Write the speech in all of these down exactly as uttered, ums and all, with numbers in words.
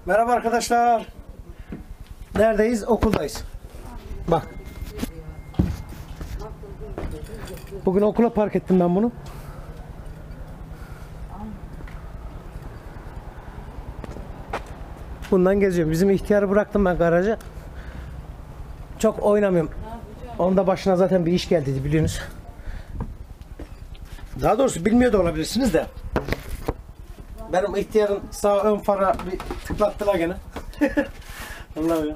Merhaba arkadaşlar. Neredeyiz? Okuldayız. Bak. Bugün okula park ettim ben bunu. Bundan geziyorum. Bizim ihtiyarı bıraktım ben garaja. Çok oynamıyorum. Onun da başına zaten bir iş geldi biliyorsunuz. Daha doğrusu bilmiyor da olabilirsiniz de. Benim ihtiyarın sağ ön fara bir tıklattılar gene. Vallahi ya.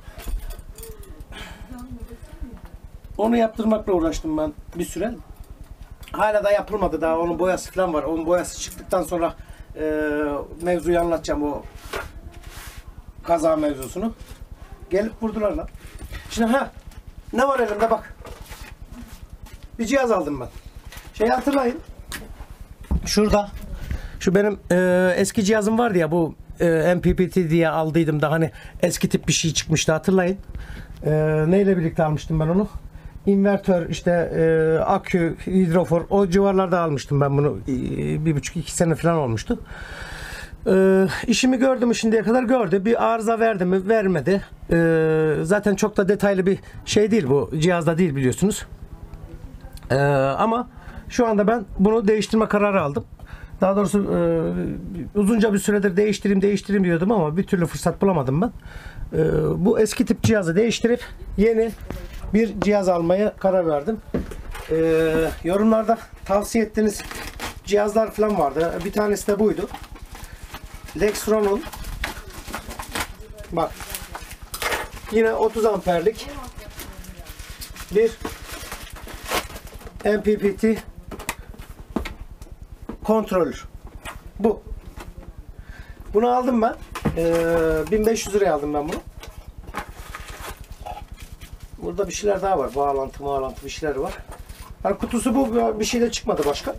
Onu yaptırmakla uğraştım ben bir süre. Hala da yapılmadı daha. Onun boyası falan var. Onun boyası çıktıktan sonra e, mevzuyu anlatacağım, o kaza mevzusunu. Gelip vurdular lan. Şimdi ha ne var elimde bak. Bir cihaz aldım ben. Şey hatırlayın. Şurada. Şu benim e, eski cihazım vardı ya, bu e, M P P T diye aldıydım da hani eski tip bir şey çıkmıştı, hatırlayın. E, neyle birlikte almıştım ben onu? İnvertör, işte e, akü, hidrofor, o civarlarda almıştım ben bunu. E, bir buçuk iki sene falan olmuştu. E, işimi gördü mü şimdiye kadar? Gördü. Bir arıza verdi mi? Vermedi. E, zaten çok da detaylı bir şey değil bu. Cihazda değil biliyorsunuz. E, ama şu anda ben bunu değiştirme kararı aldım. Daha doğrusu e, uzunca bir süredir değiştireyim değiştireyim diyordum ama bir türlü fırsat bulamadım ben. E, bu eski tip cihazı değiştirip yeni bir cihaz almaya karar verdim. E, yorumlarda tavsiye ettiğiniz cihazlar falan vardı. Bir tanesi de buydu. Lexron'un, bak, yine otuz amperlik bir M P P T kontrolör. Bu. Bunu aldım ben. Ee, bin beş yüz liraya aldım ben bunu. Burada bir şeyler daha var. Bağlantı, bağlantı bir şeyler var. Yani kutusu bu. Bir şey de çıkmadı başka.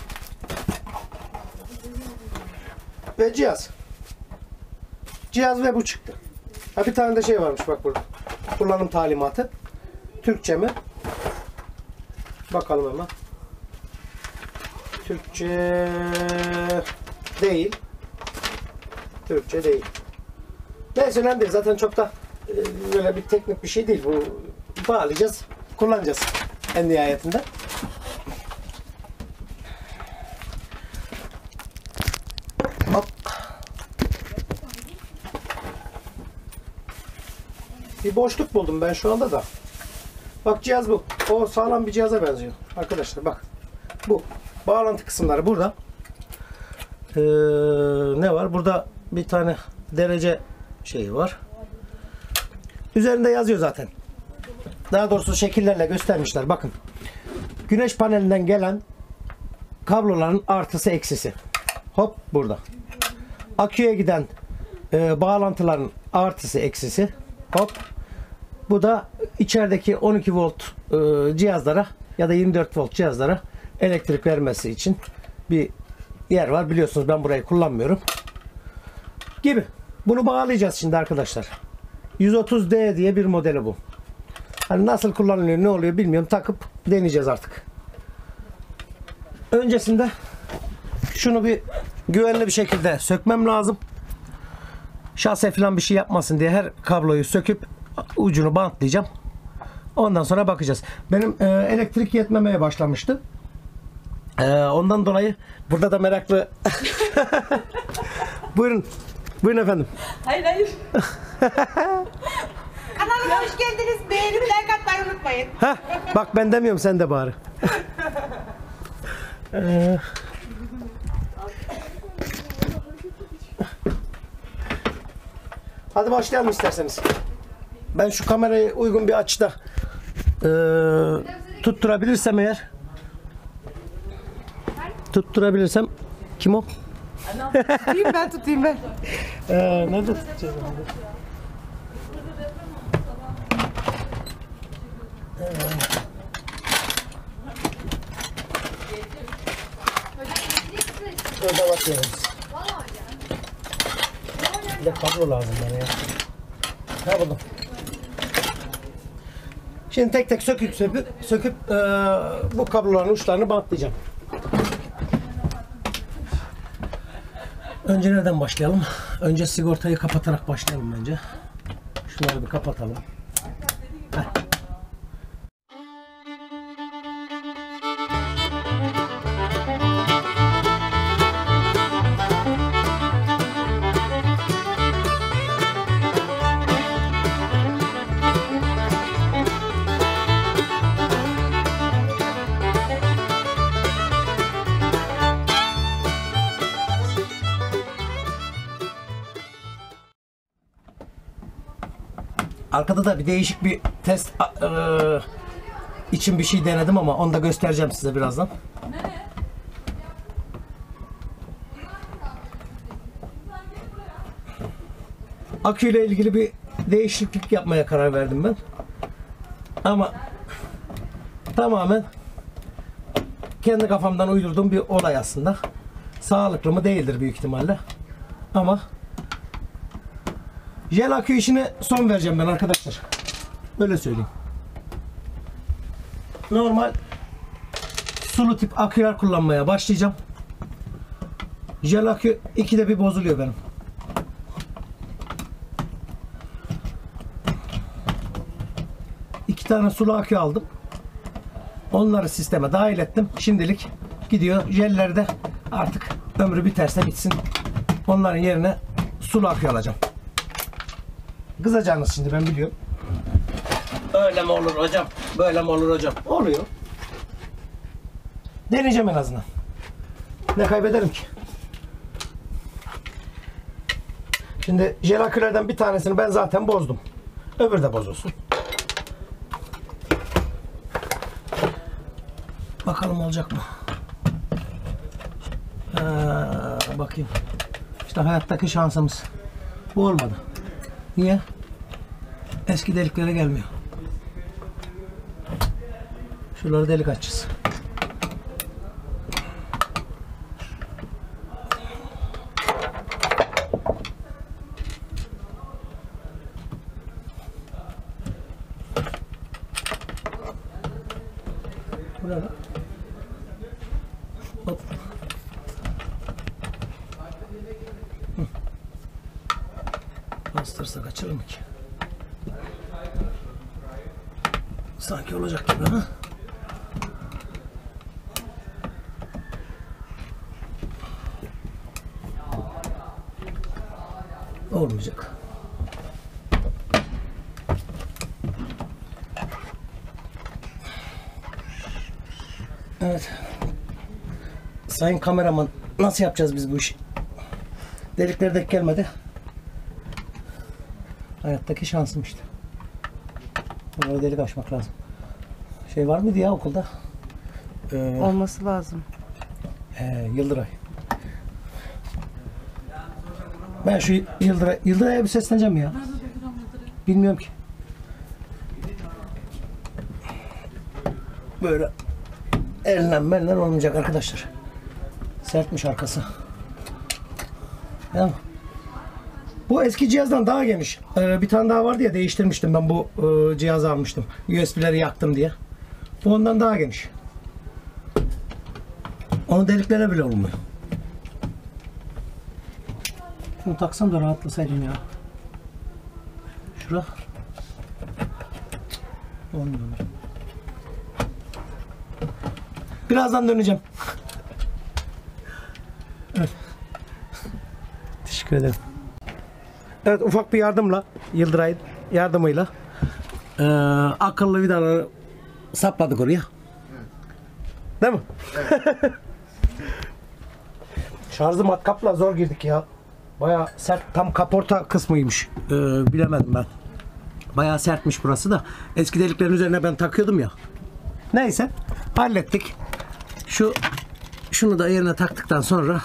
Ve cihaz. Cihaz ve bu çıktı. Ha, bir tane de şey varmış bak burada. Kullanım talimatı. Türkçe mi? Bakalım hemen. Türkçe değil. Türkçe değil. Neyse, önemli değil. Zaten çok da e, böyle bir teknik bir şey değil. Bu bağlayacağız, kullanacağız en nihayetinde. Hop. Bir boşluk buldum ben şu anda da. Bak, cihaz bu. O sağlam bir cihaza benziyor. Arkadaşlar bak. Bu. Bağlantı kısımları burada. Ee, ne var? Burada bir tane derece şeyi var. Üzerinde yazıyor zaten. Daha doğrusu şekillerle göstermişler. Bakın. Güneş panelinden gelen kabloların artısı eksisi. Hop burada. Aküye giden e, bağlantıların artısı eksisi. Hop. Bu da içerideki on iki volt e, cihazlara ya da yirmi dört volt cihazlara elektrik vermesi için bir yer var. Biliyorsunuz ben burayı kullanmıyorum. Gibi. Bunu bağlayacağız şimdi arkadaşlar. yüz otuz D diye bir modeli bu. Hani nasıl kullanılıyor, ne oluyor bilmiyorum. Takıp deneyeceğiz artık. Öncesinde şunu bir güvenli bir şekilde sökmem lazım. Şase falan bir şey yapmasın diye her kabloyu söküp ucunu bantlayacağım. Ondan sonra bakacağız. Benim e, elektrik yetmemeye başlamıştı. E, ondan dolayı burada da meraklı. Buyurun. Buyurun efendim. Hayır hayır. Kanalıma hoş geldiniz. Beğenip like atmayı unutmayın. Heh, bak ben demiyorum, sen de bari. ee, hadi başlayalım isterseniz. Ben şu kamerayı uygun bir açıda e, tutturabilirsem eğer tutturabilirsem kim o? Tutayım ben tutayım ben. Ee, nerede tutacağız onu? Ee, Orada bakıyoruz. Bir de kablo lazım bana ya. Ha, buldum. Şimdi tek tek söküp söküp, söküp e, bu kabloların uçlarını bantlayacağım. Önce nereden başlayalım? Önce sigortayı kapatarak başlayalım bence. Şunları bir kapatalım. Heh. Arkada da bir değişik bir test e, için bir şey denedim ama onu da göstereceğim size birazdan. Aküyle ilgili bir değişiklik yapmaya karar verdim ben. Ama tamamen kendi kafamdan uydurduğum bir olay aslında. Sağlıklı mı değildir büyük ihtimalle. Ama jel akü işine son vereceğim ben arkadaşlar. Böyle söyleyeyim. Normal sulu tip aküler kullanmaya başlayacağım. Jel akü ikide bir bozuluyor benim. İki tane sulu akü aldım. Onları sisteme dahil ettim. Şimdilik gidiyor. Jellerde artık ömrü biterse bitsin. Onların yerine sulu akü alacağım. Kızacağınız şimdi ben biliyorum. Öyle mi olur hocam? Böyle mi olur hocam? Oluyor. Deneyeceğim en azından. Ne kaybederim ki? Şimdi jel akülerden bir tanesini ben zaten bozdum. Öbürü de bozulsun. Bakalım olacak mı? Ha, bakayım. İşte hayattaki şansımız. Bu olmadı. Niye? Eski deliklere gelmiyor. Şuraları delik açacağız. Buraya bak. Hop. Hı. Bastırsa kaçırır mı ki? Sanki olacak gibi ha? Olmayacak. Evet. Sayın kameraman, nasıl yapacağız biz bu işi? Delikler de gelmedi. Hayattaki şansım işte. Böyle delik açmak lazım. Şey var mıydı ya okulda? Ee, Olması lazım. He, Yıldıray. Ben şu Yıldıray, Yıldıray'a bir sesleneceğim ya. Bilmiyorum ki. Böyle elinden benden olmayacak arkadaşlar. Sertmiş arkası. Tamam. Bu eski cihazdan daha geniş. Ee, bir tane daha vardı ya, değiştirmiştim ben bu e, cihazı almıştım. U S B'leri yaktım diye. Bu ondan daha geniş. Onun deliklere bile olmuyor. Şunu taksam da rahatlasaydım ya. Şura. Olmuyor. Birazdan döneceğim. Evet. Teşekkür ederim. Evet, ufak bir yardımla, Yıldıray'ın yardımıyla e, akıllı vidaları sapladık oraya. Değil mi? Evet. Şarjlı matkapla zor girdik ya. Bayağı sert, tam kaporta kısmıymış. Ee, bilemedim ben. Bayağı sertmiş burası da. Eski deliklerin üzerine ben takıyordum ya. Neyse, hallettik. Şu şunu da yerine taktıktan sonra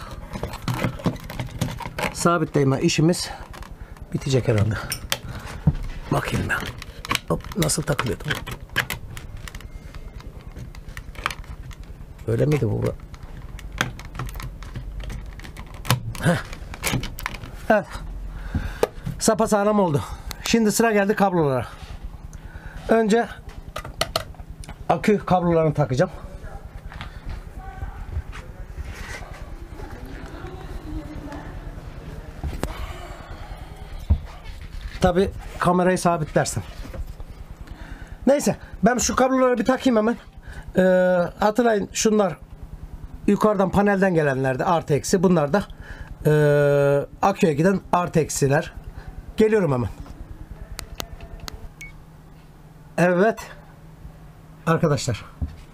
sabitleme işimiz bitecek herhalde. Bakayım ben. Hop, nasıl takılıyordu bu? Böyle miydi bu? Heh. Evet. Sapasağlam oldu. Şimdi sıra geldi kablolara. Önce akü kablolarını takacağım. Tabi kamerayı sabitlersin. Neyse ben şu kabloları bir takayım hemen. Ee, hatırlayın şunlar yukarıdan panelden gelenlerdi artı eksi. Bunlar da e, aküye giden artı eksiler. Geliyorum hemen. Evet. Arkadaşlar.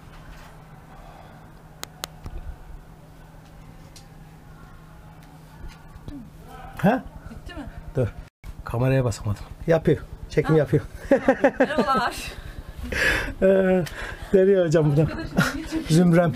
Ha? Bitti mi? Dur. Kameraya basamadım. Yapıyor. Çekim yapıyor. Merhabalar. Ee, Deriyor hocam burada. Zümrem.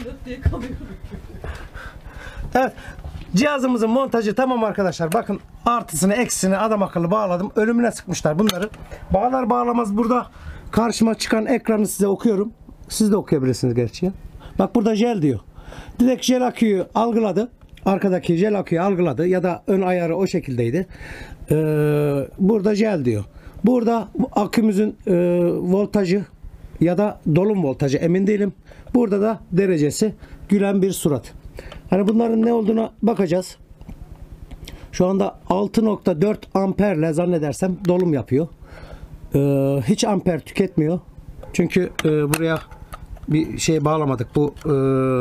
Evet. Cihazımızın montajı tamam arkadaşlar. Bakın artısını eksisini adam akıllı bağladım. Ölümüne sıkmışlar bunları. Bağlar bağlamaz burada karşıma çıkan ekranı size okuyorum. Siz de okuyabilirsiniz gerçi ya. Bak burada jel diyor. Direkt jel aküyü algıladı. Arkadaki jel aküyü algıladı ya da ön ayarı o şekildeydi. Ee, burada jel diyor. Burada akümüzün e, voltajı ya da dolum voltajı emin değilim. Burada da derecesi gülen bir surat. Hani bunların ne olduğuna bakacağız. Şu anda altı nokta dört amperle zannedersem dolum yapıyor. Ee, hiç amper tüketmiyor. Çünkü e, buraya bir şey bağlamadık. Bu e,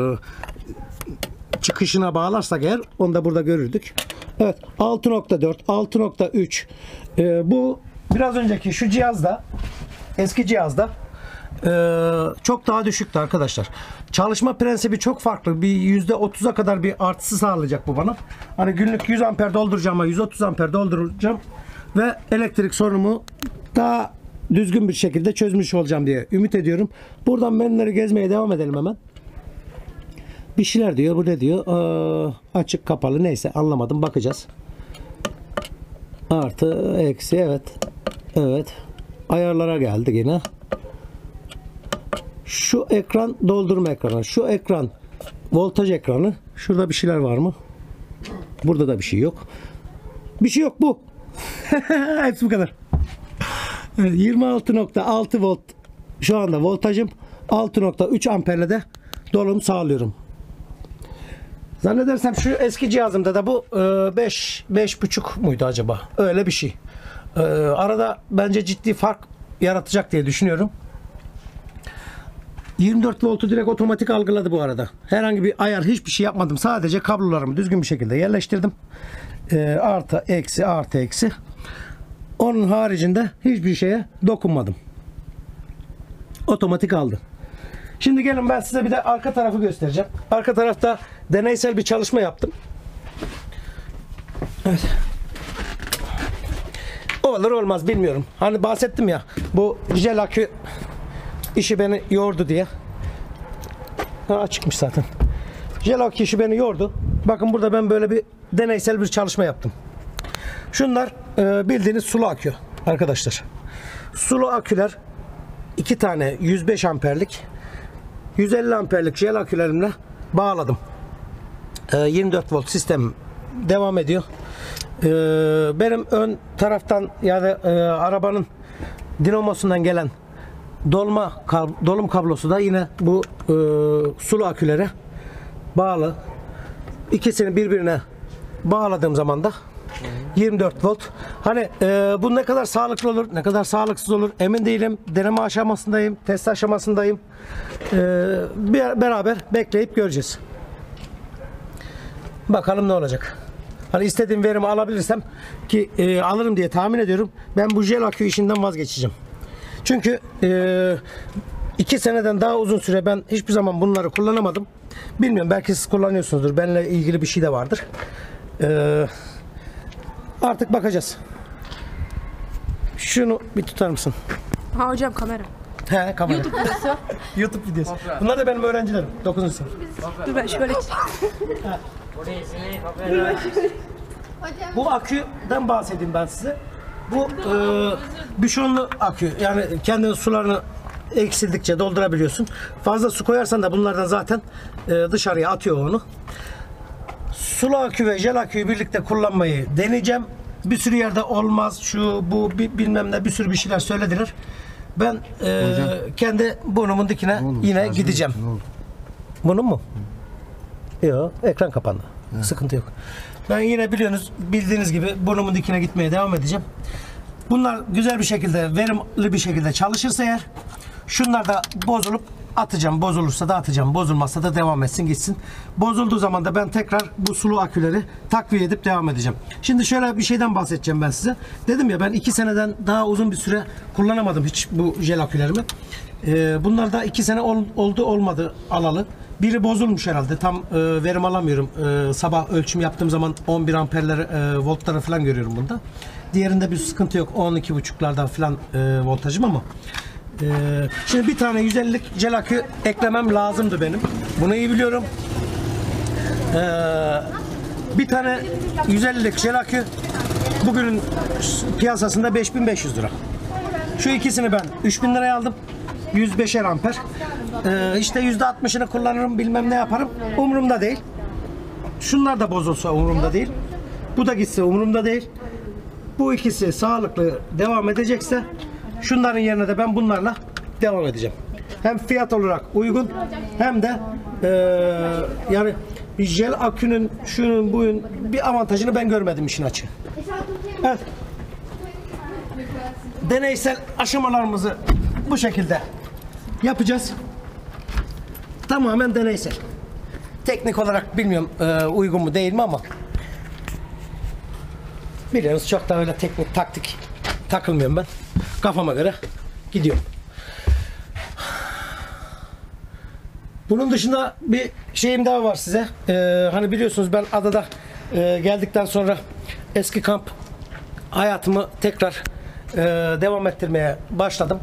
çıkışına bağlarsak eğer onu da burada görürdük. Evet altı nokta dört, altı nokta üç. Ee, bu biraz önceki şu cihazda, eski cihazda ee, çok daha düşüktü arkadaşlar. Çalışma prensibi çok farklı. Bir yüzde otuza kadar bir artısı sağlayacak bu bana. Hani günlük yüz amper dolduracağım ama yüz otuz amper dolduracağım ve elektrik sorunumu daha düzgün bir şekilde çözmüş olacağım diye ümit ediyorum. Buradan menüleri gezmeye devam edelim hemen. Bir şeyler diyor. Bu ne diyor? Ee, açık kapalı neyse anlamadım. Bakacağız. Artı eksi evet. Evet. Ayarlara geldi yine. Şu ekran doldurma ekranı. Şu ekran voltaj ekranı. Şurada bir şeyler var mı? Burada da bir şey yok. Bir şey yok bu. Hepsi bu kadar. yirmi altı nokta altı volt şu anda voltajım. altı nokta üç amperle de dolum sağlıyorum. Zannedersem şu eski cihazımda da bu beş beş buçuk muydu acaba? Öyle bir şey. E, arada bence ciddi fark yaratacak diye düşünüyorum. yirmi dört voltu direkt otomatik algıladı bu arada. Herhangi bir ayar hiçbir şey yapmadım. Sadece kablolarımı düzgün bir şekilde yerleştirdim. E, artı eksi artı eksi. Onun haricinde hiçbir şeye dokunmadım. Otomatik aldı. Şimdi gelin ben size bir de arka tarafı göstereceğim. Arka tarafta deneysel bir çalışma yaptım. Evet. Olur olmaz bilmiyorum. Hani bahsettim ya bu jel akü işi beni yordu diye. Ha, açıkmış zaten. Jel akü işi beni yordu. Bakın burada ben böyle bir deneysel bir çalışma yaptım. Şunlar e, bildiğiniz sulu akü arkadaşlar. Sulu aküler iki tane yüz beş amperlik yüz elli amperlik jel akülerimle bağladım. E, yirmi dört volt sistem devam ediyor. E, benim ön taraftan yani e, arabanın dinamosundan gelen dolma kab dolum kablosu da yine bu e, sulu akülere bağlı. İkisini birbirine bağladığım zaman da yirmi dört volt. Hani e, bu ne kadar sağlıklı olur, ne kadar sağlıksız olur emin değilim. Deneme aşamasındayım, test aşamasındayım. E, bir, beraber bekleyip göreceğiz. Bakalım ne olacak. Hani istediğim verimi alabilirsem ki e, alırım diye tahmin ediyorum. Ben bu jel akü işinden vazgeçeceğim. Çünkü e, iki seneden daha uzun süre ben hiçbir zaman bunları kullanamadım. Bilmiyorum belki siz kullanıyorsunuzdur. Benimle ilgili bir şey de vardır. Eee Artık bakacağız. Şunu bir tutar mısın? Ha hocam kamera. He kamera. YouTube videosu. YouTube videosu. Bunlar da benim öğrencilerim. dokuzuncu sınıf. Dur ben şöyle. Bu aküden bahsedeyim ben size. Bu e, büşonlu akü. Yani kendi sularını eksildikçe doldurabiliyorsun. Fazla su koyarsan da bunlardan zaten e, dışarıya atıyor onu. Sulu akü ve jel aküyü birlikte kullanmayı deneyeceğim. Bir sürü yerde olmaz, şu bu bilmem ne bir sürü bir şeyler söylediler. Ben e, kendi burnumun dikine yine gideceğim. Bunun mu? Yok, ekran kapandı. Hı. Sıkıntı yok. Ben yine biliyorsunuz, bildiğiniz gibi burnumun dikine gitmeye devam edeceğim. Bunlar güzel bir şekilde, verimli bir şekilde çalışırsa eğer, şunlar da bozulup atacağım. Bozulursa da atacağım. Bozulmazsa da devam etsin gitsin. Bozulduğu zaman da ben tekrar bu sulu aküleri takviye edip devam edeceğim. Şimdi şöyle bir şeyden bahsedeceğim ben size. Dedim ya, ben iki seneden daha uzun bir süre kullanamadım hiç bu jel akülerimi. Ee, bunlar da iki sene ol, oldu olmadı alalı. Biri bozulmuş herhalde. Tam e, verim alamıyorum. E, sabah ölçüm yaptığım zaman on bir amperler e, voltları falan görüyorum bunda. Diğerinde bir sıkıntı yok. on iki buçuklardan falan e, voltajım ama Ee, şimdi bir tane yüz ellilik jel akü eklemem lazımdı benim. Bunu iyi biliyorum. Ee, bir tane yüz ellilik jel akü bugünün piyasasında beş bin beş yüz lira. Şu ikisini ben üç bin liraya aldım. yüz beşer amper. Ee, işte yüzde altmışını kullanırım, bilmem ne yaparım. Umurumda değil. Şunlar da bozulsa umurumda değil. Bu da gitse umurumda değil. Bu ikisi sağlıklı devam edecekse şunların yerine de ben bunlarla devam edeceğim. Hem fiyat olarak uygun hem de e, yani bir jel akünün şunun buyun bir avantajını ben görmedim işin açığı. Evet. Deneysel aşamalarımızı bu şekilde yapacağız. Tamamen deneysel. Teknik olarak bilmiyorum e, uygun mu değil mi ama biliyorsunuz çok da öyle teknik taktik takılmıyorum ben. Kafama göre gidiyorum. Bunun dışında bir şeyim daha var size. Ee, hani biliyorsunuz ben adada e, geldikten sonra eski kamp hayatımı tekrar e, devam ettirmeye başladım.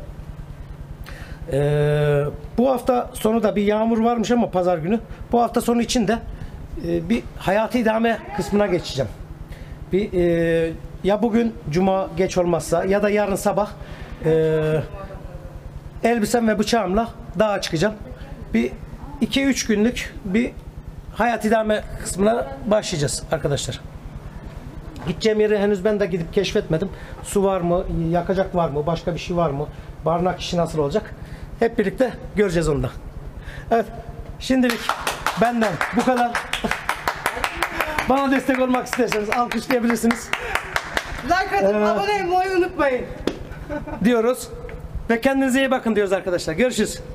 E, bu hafta sonu da bir yağmur varmış ama pazar günü. Bu hafta sonu için de e, bir hayatı idame kısmına geçeceğim. Bir e, ya bugün cuma geç olmazsa ya da yarın sabah e, elbisem ve bıçağımla dağa çıkacağım. Bir iki üç günlük bir hayat idame kısmına başlayacağız arkadaşlar. Gideceğim yeri henüz ben de gidip keşfetmedim. Su var mı? Yakacak var mı? Başka bir şey var mı? Barınak işi nasıl olacak? Hep birlikte göreceğiz onu da. Evet. Şimdilik benden bu kadar. Bana destek olmak isterseniz alkışlayabilirsiniz. Like atıp Ee, abone olmayı unutmayın. Diyoruz. Ve kendinize iyi bakın diyoruz arkadaşlar. Görüşürüz.